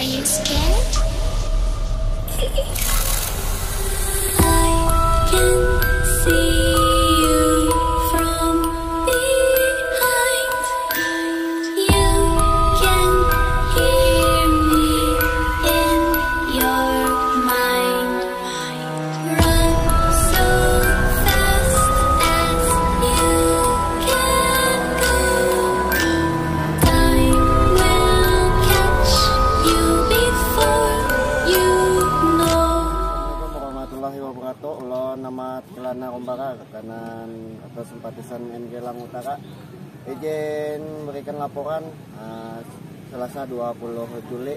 you scared? I can see you from behind. You can hear me in your mind. Run so fast as you can go. Time will catch you before you know. Assalamualaikum warahmatullahi wabarakatuh. Ulun nama Kelana Rombaka, kanan atau simpatisan NG Lang Utara. Izin berikan laporan Selasa 20 Juli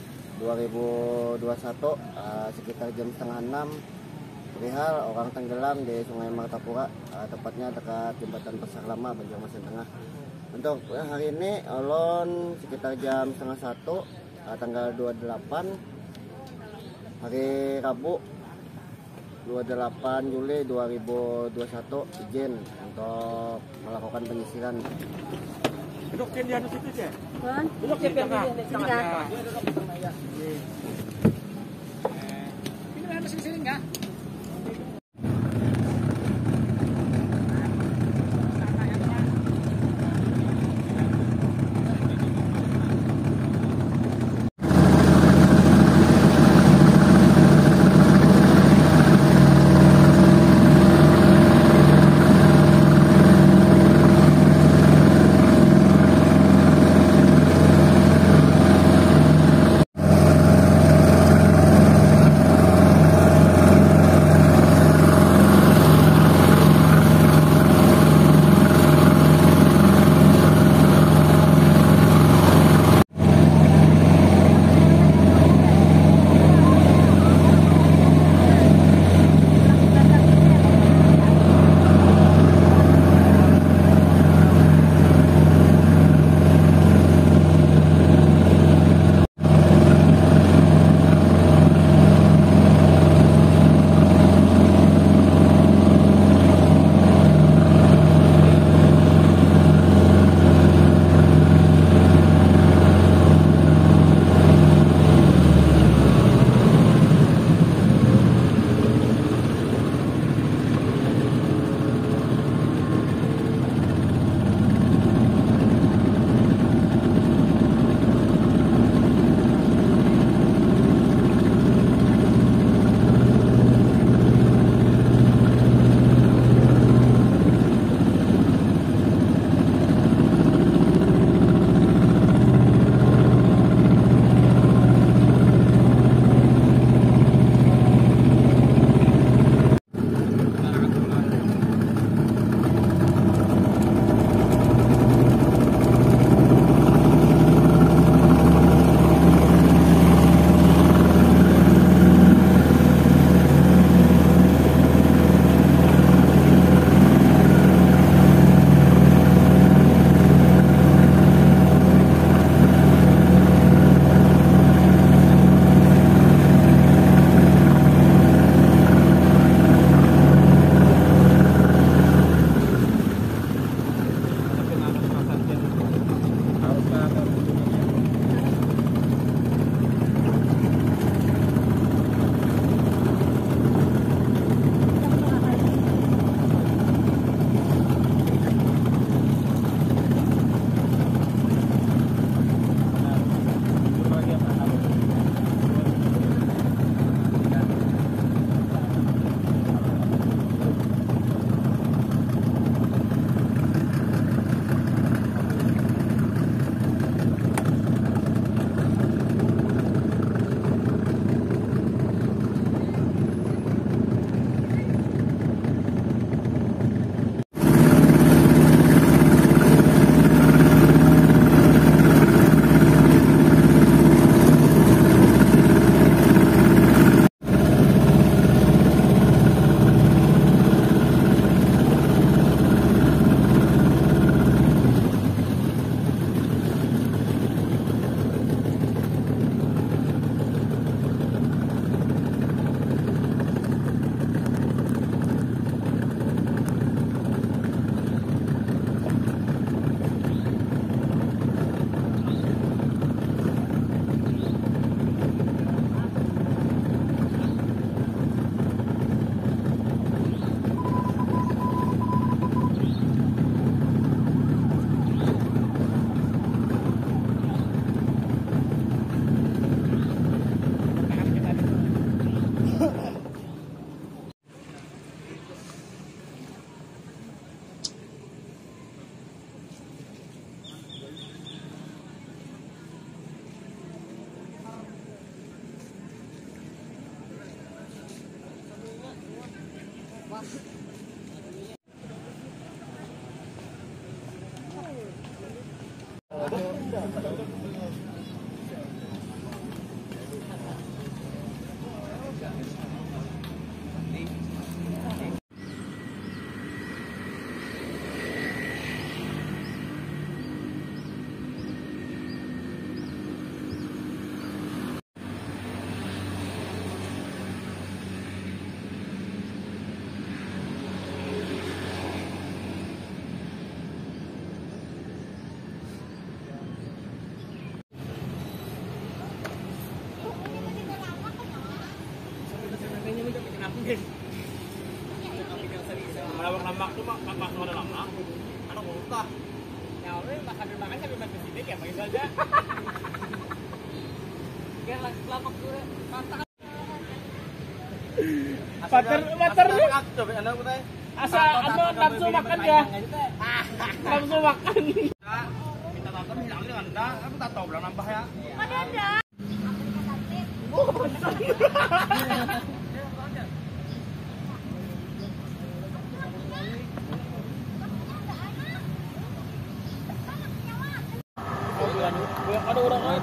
2021 sekitar jam setengah 6 perihal orang tenggelam di Sungai Martapura, tepatnya dekat jembatan Pasar Lama, Banjarmasin Tengah. Untuk hari ini ulun sekitar jam setengah 1 tanggal 28 hari Rabu 28 Juli 2021 izin untuk melakukan penyisiran. Dudukin dia di situ aja. Duduk di tengah. Ini ada sini enggak? Malawak lambak tuh mak, mak ada lambak. Ano utah. Ya udah sambil makan sambil makan sini ya panggil aja. Biar lambak dulu. Pater. Coba anda putai. Asa anu nafsu makan ya. Nafsu makan. Minta tante hilang dengan anda, aku tak tahu bilang nambah ya. Ada. Ada orang lain.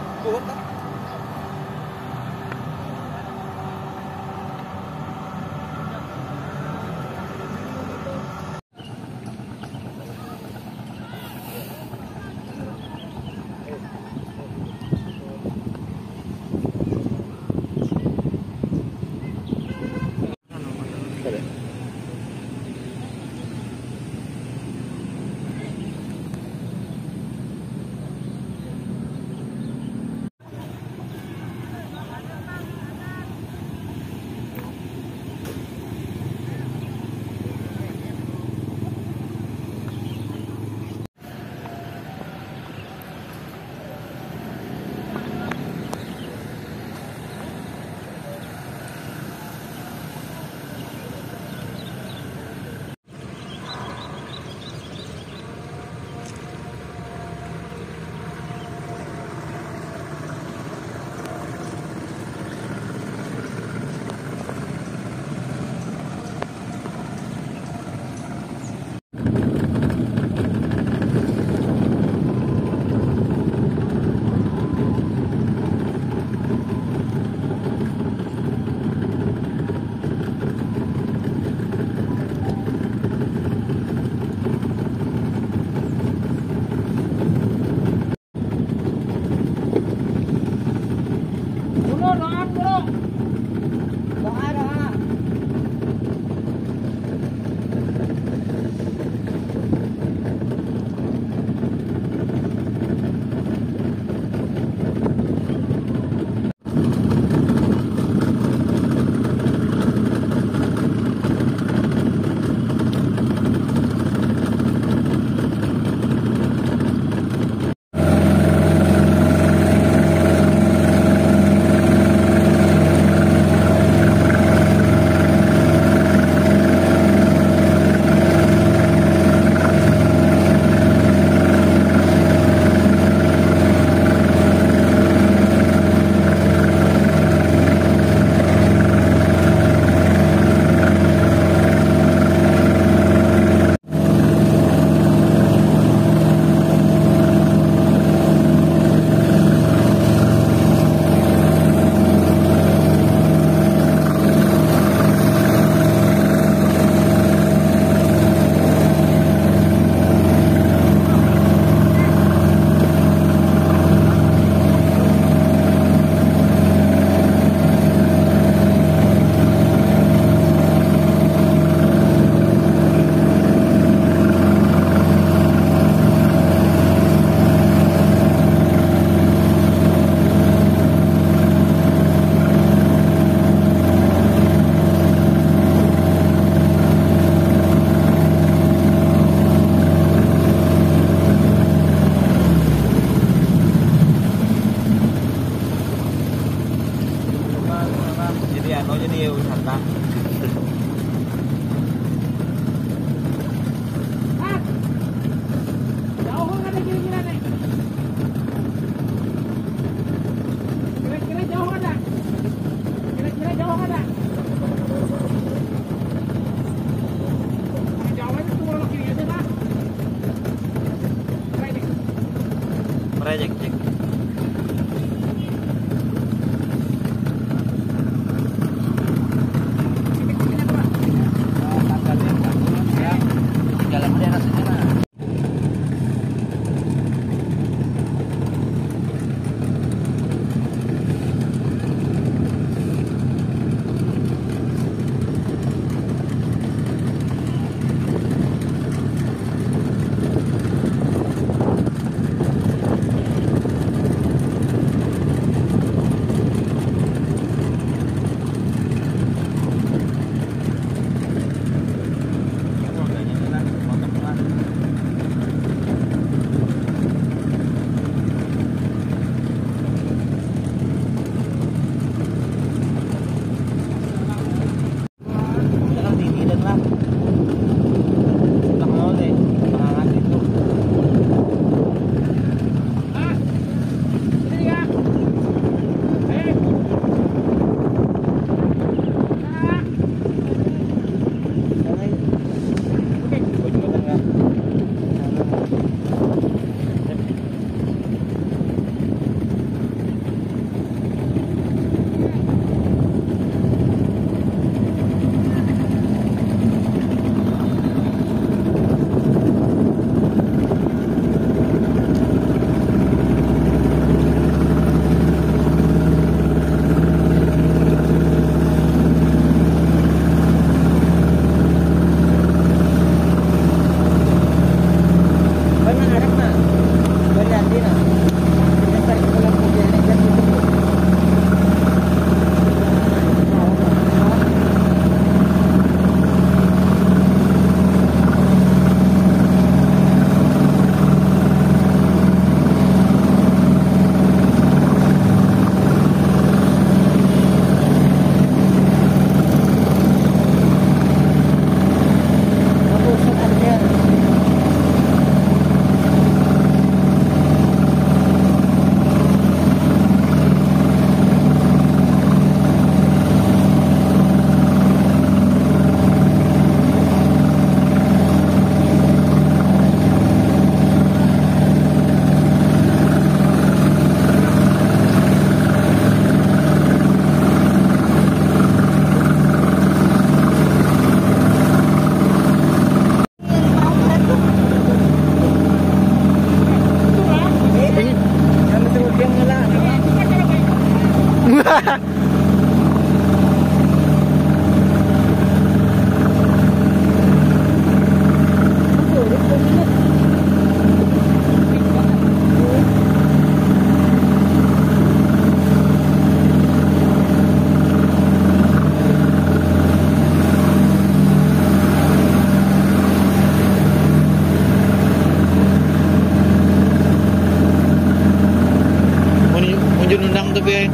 Munjun undang tuh be.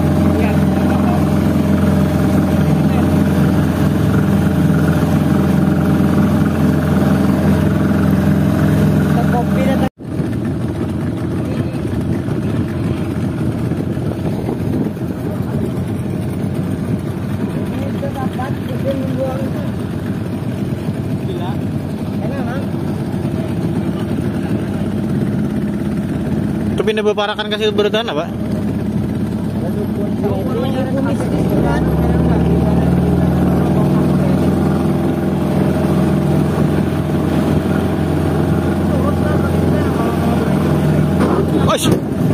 Itu pindah beparakan kasih berdan apa? Oish.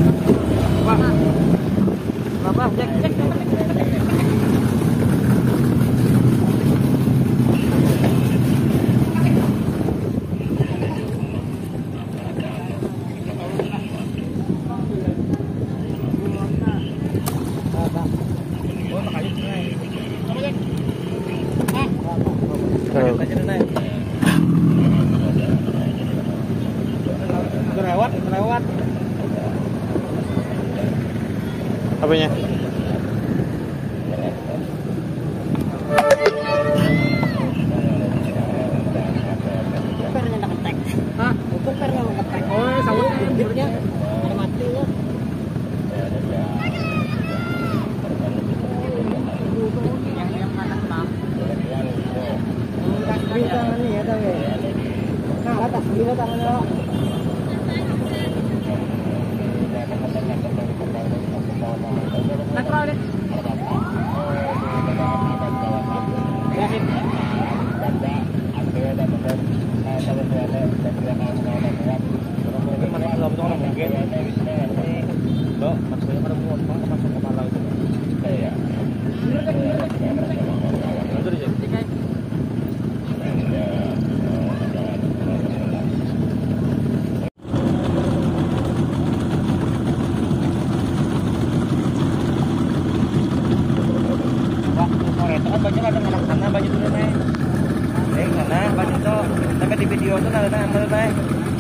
Kelewat. Apanya? Hah? Kuper nggak ngetek. Oh, sawit bibirnya ada mati ya. Yang mana bang? Tasbih tangan nih ya tahu. Nah, tasbih tangannya. Baju ada anak sana baju tuh nih. Sana baju tuh. Sampai di video tuh ada ambil nih.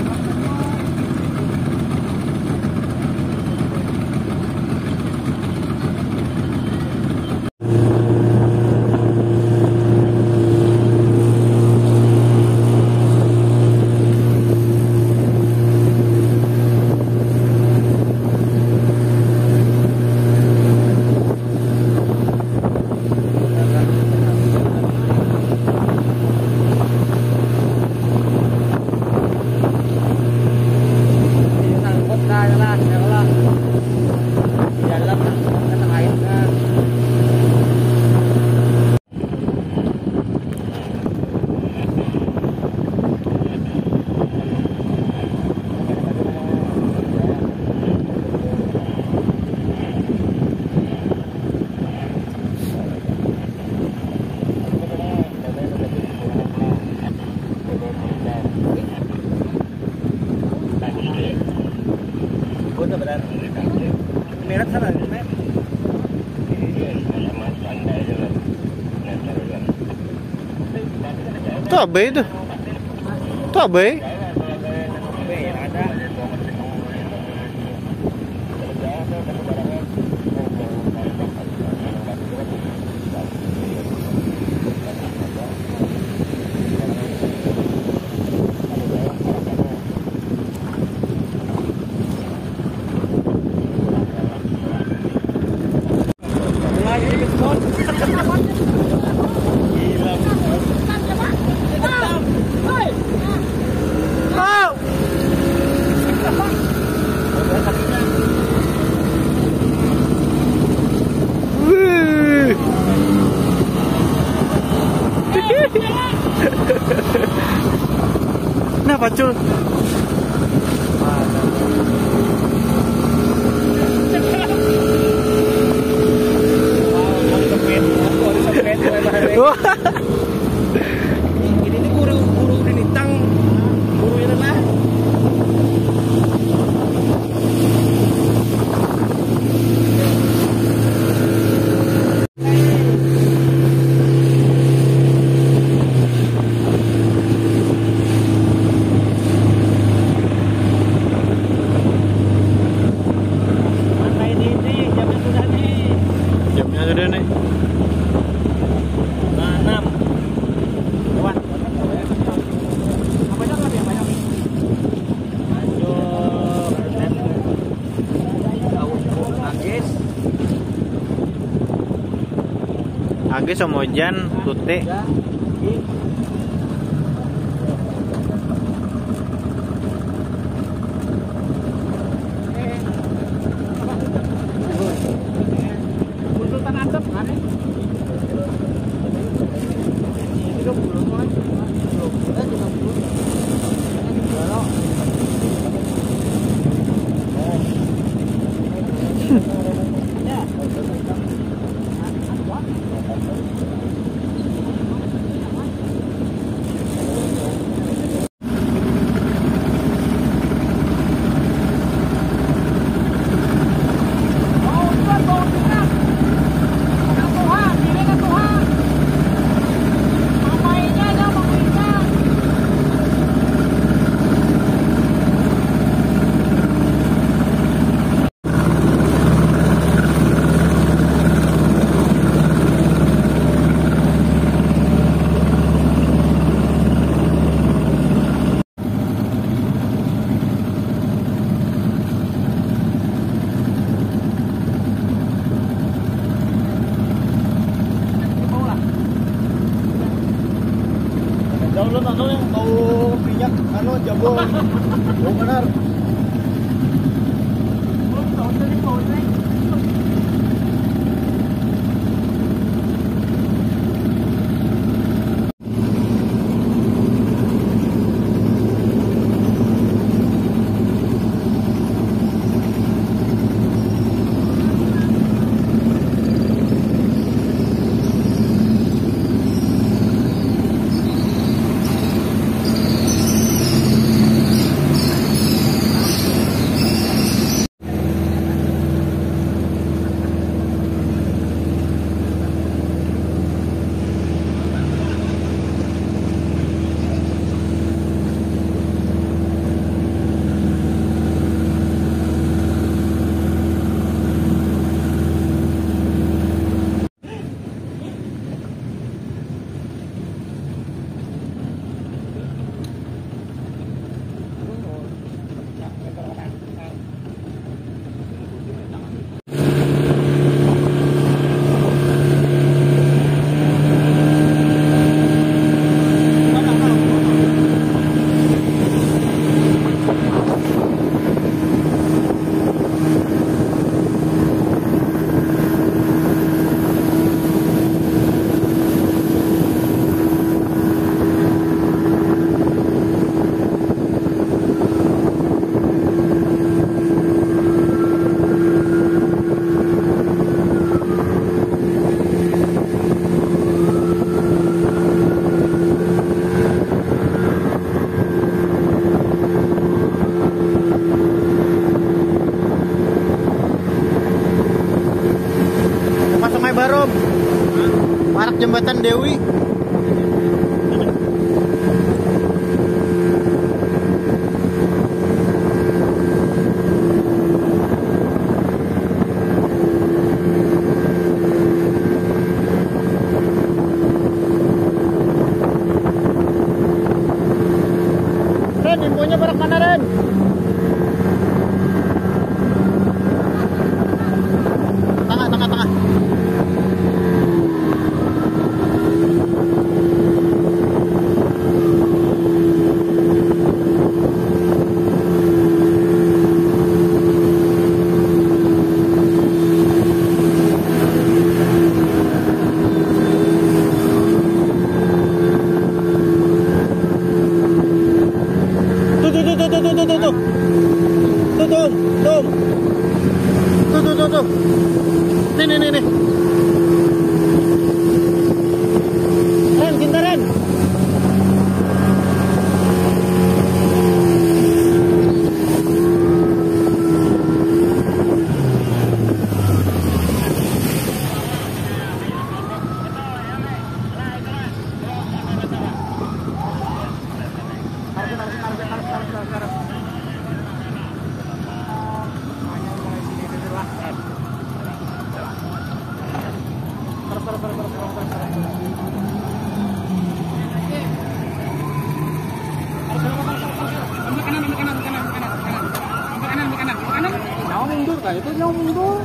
Merah sana, Itu abe itu. Itu abe. Gila. 3 2 1 go! gede nih. Nah, 6. Lewat. Apa aja nggak dia banyak? Lanjut. Agis. Agis sama Jan, Tute. Sultan Adem kan? 30 kan? Download ano yung bau minyak, ano, jabon. Oh, benar. Barom. Marak Jembatan Dewi. Ren, infonya barak mana, Ren? Tengah. itu yang mundur.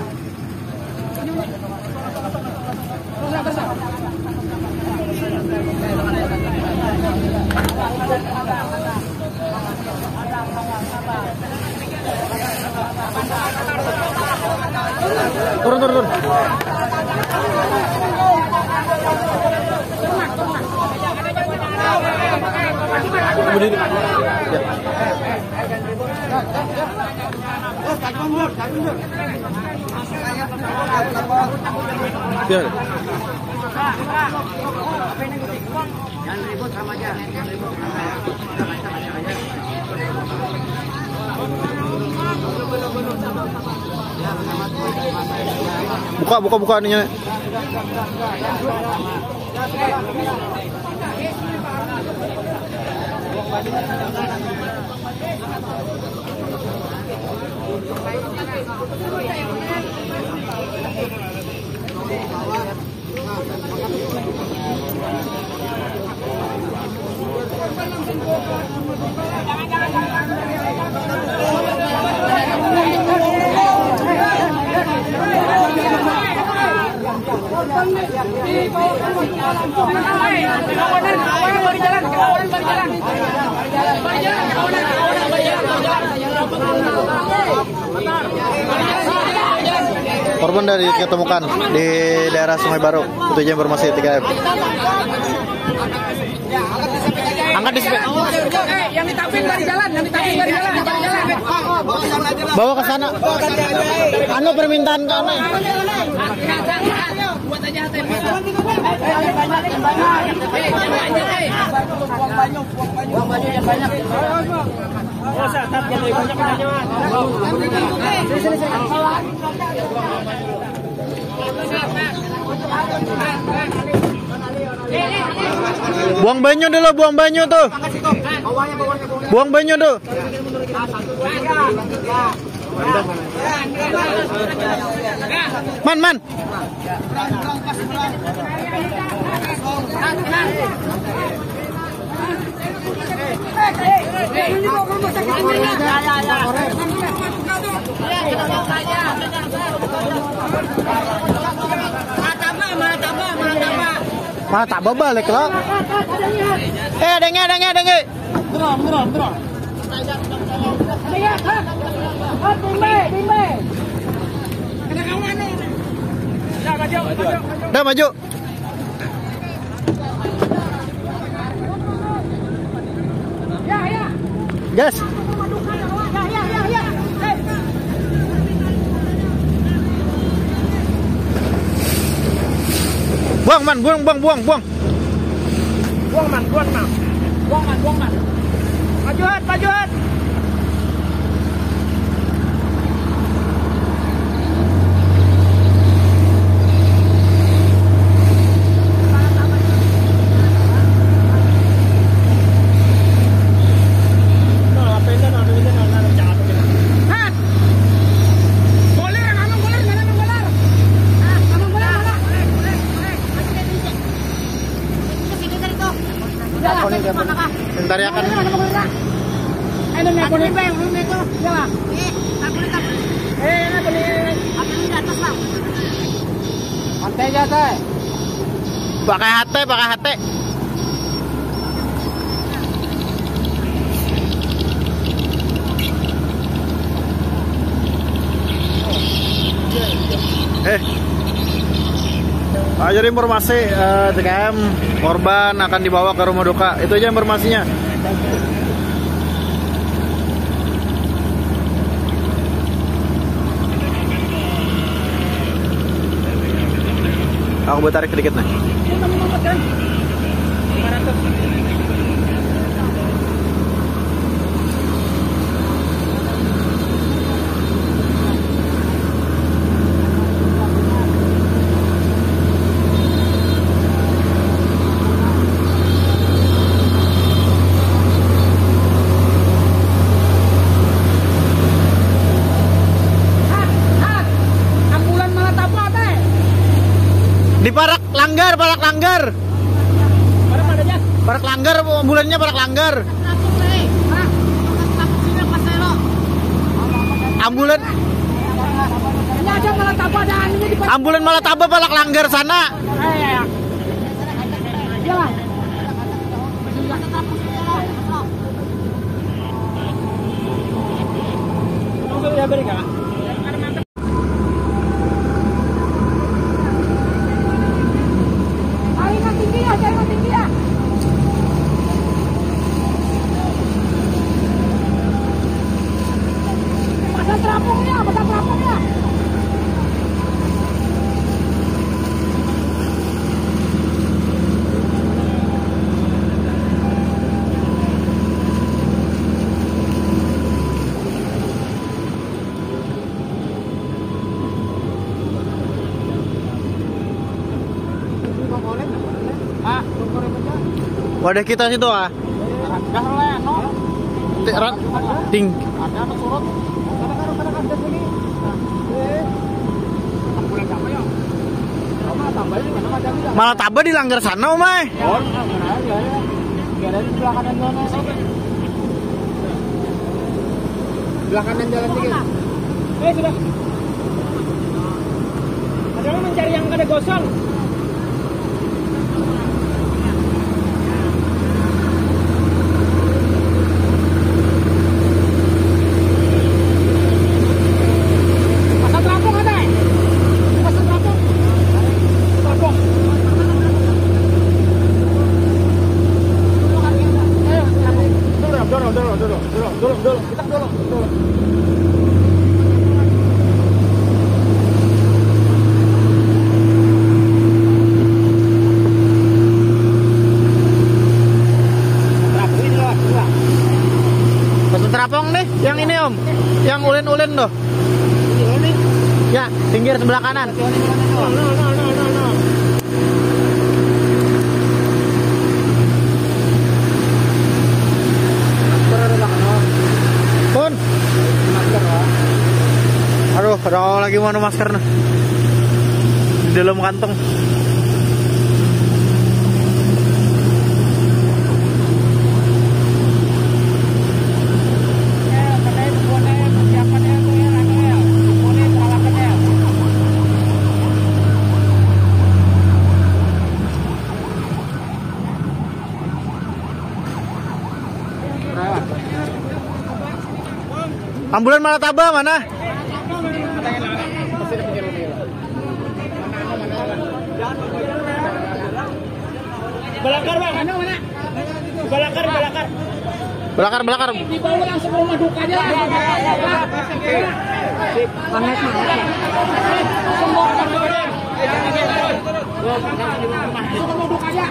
Turun. Berdiri. Ya. Biar. Jangan ribut sama aja. Buka ininya. Korban dari ditemukan di daerah Sungai Baru, petugas informasi 3M. Angkat di Yang ditapin dari jalan, bawa ke sana. Anu permintaan ke aneh. Buat aja banyak. Oh, satap yang lebih banyak aja. Buang banyu dulu, buang banyu tuh. Buang banyu tuh. Man. Mana tak balik lah. Dengi. Murah. Dah maju. Gas. Buang man. Buang man. Majuan. Bentar ya kan. Pakai HT. Ajar informasi TKM korban akan dibawa ke rumah duka. Itu aja informasinya. Aku buat tarik sedikit nih. Di Parak Langgar, ambulannya Parak Langgar. Ambulan aja malah tambah ada aninya di Ambulan malah tambah balak langgar sana. Jalan. Ya beri Kak. Ayo tinggi ya, jangan tinggi ya. Pasang terapungnya, pasang terapungnya. Wadah kita situ ah. Ting. Malah tambah di langgar sana, Omay. Belah kanan jalan dikit. Sudah. Adalah mencari yang ada gosong. Terapong nih, yang ini Om, yang ulen-ulen tuh. Ya, pinggir sebelah kanan. Pun. Aduh, ada lagi mana masker nih? Di dalam kantong. Ambulan malah tabah mana? Belakar Bang, mana? Belakar. Belakar. Di bawah langsung rumah dukanya. Panas. Semua orang dukanya. Semua dukanya.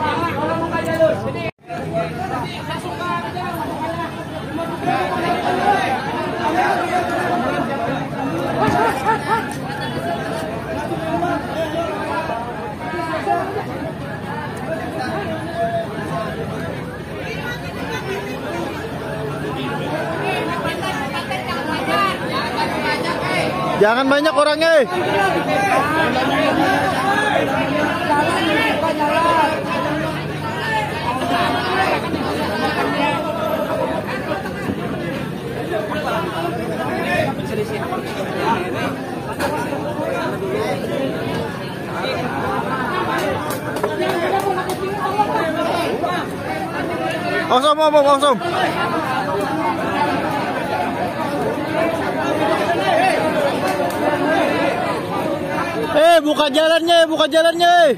Jangan banyak orangnya. Kosong. Buka jalannya.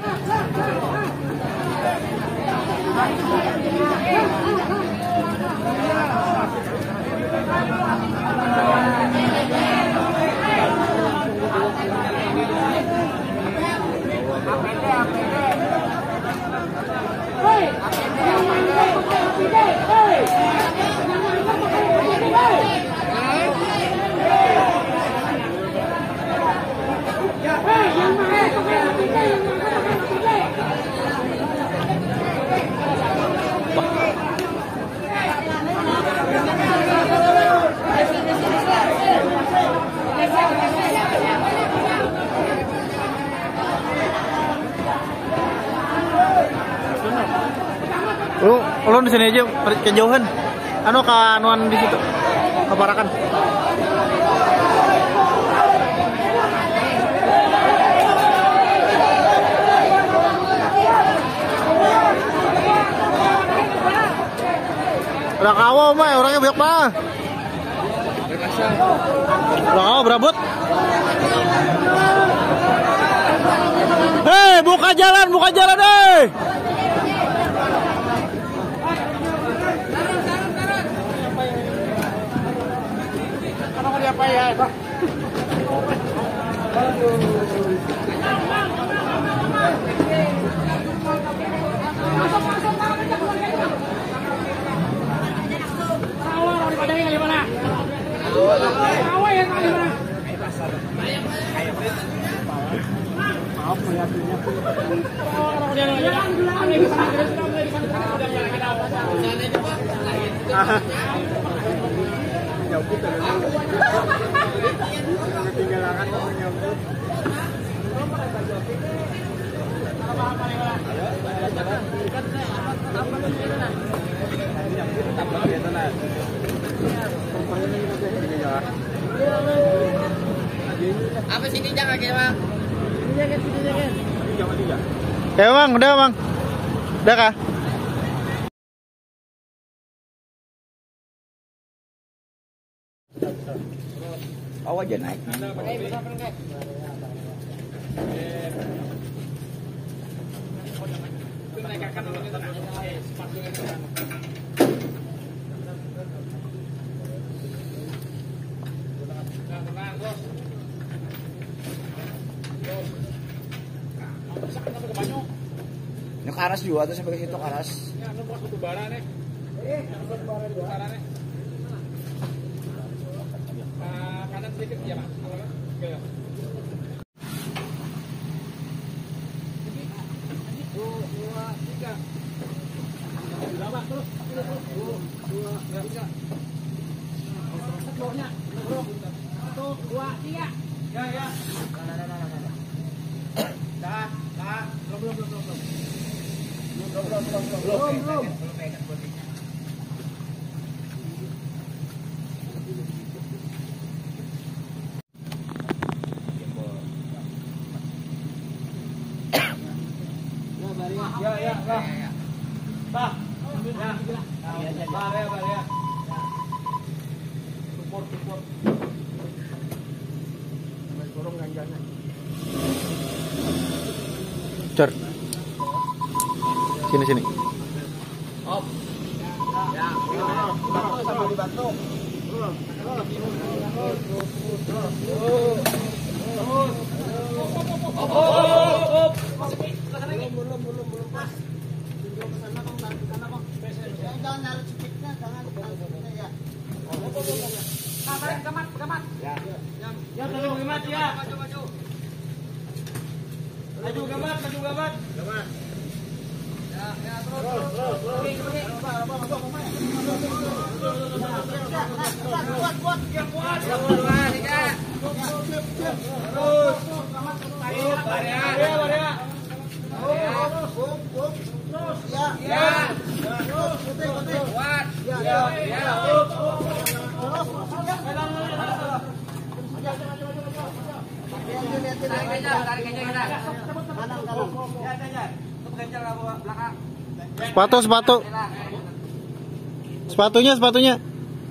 Lu di sini aja kejauhan. Anu kanuan di situ. Keparakan. Udah kawal mah, orangnya banyak mah. Udah kawal berabut. Hei, buka jalan, hei. Apa ya? Apa sini jangan kayak bang? Ya bang, udah bang. Udah kah? Awas aja naik. Ini karas juga tuh sampai ke situ karas. Kanan sedikit ya Pak. Belum. Cor. Sini. Sama dibantu. Maju gamat. Sepatunya.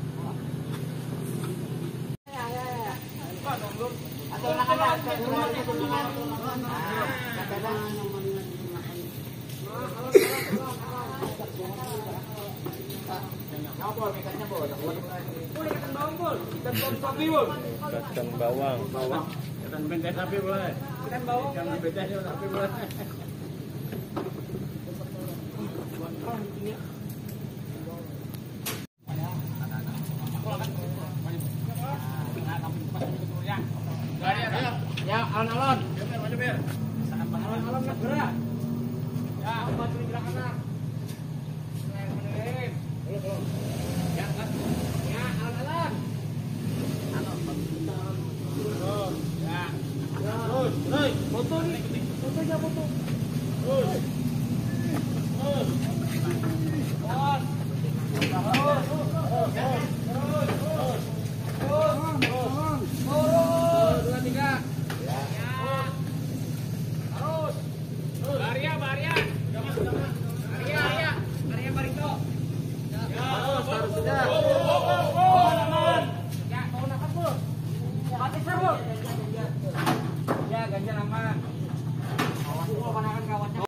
Ikan bawang. Ikan bentes sapi boleh. Ikan bawang. Ikan bentes sapi boleh. Ya, alon-alon. Maju biar. Alon-alon gerak. Ya, maju gerak kanan. Ya, alon-alon. Ya. Terus, foto nih. Fotonya foto. Terus.